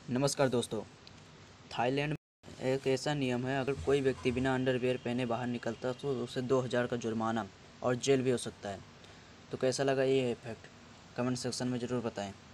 नमस्कार दोस्तों। थाईलैंड में एक ऐसा नियम है, अगर कोई व्यक्ति बिना अंडरवियर पहने बाहर निकलता तो उसे 2000 का जुर्माना और जेल भी हो सकता है। तो कैसा लगा ये फैक्ट, कमेंट सेक्शन में ज़रूर बताएं।